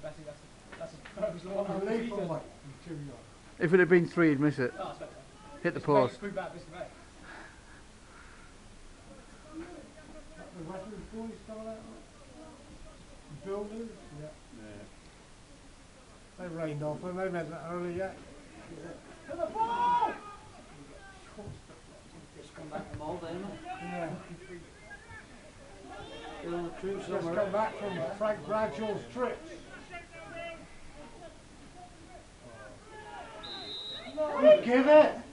That's a purpose one. I'll leave from like 2 yards. If it had been 3, he'd miss it. Oh, I expect so. Hit the post. Pretty bad, this mate. The Western boys start out. Builders? Yeah. They rained off when they made that early yet. To the ball! Just come back from all day, man. Yeah. Still on the troop Just somewhere. come back from Frank Bradshaw's trips. No. Give it!